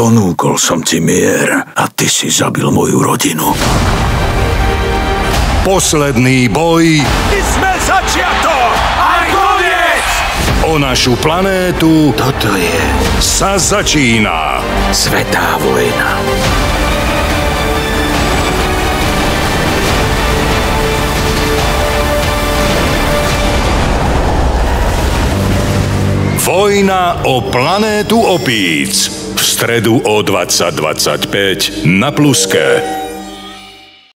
Ponúkol som ti mier a ty si zabil moju rodinu. Posledný boj. My sme začiatok! Aj koniec! O našu planétu Toto je sa začína. svätá vojna. Vojna o planétu opíc. V stredu o 20:25 na Pluske.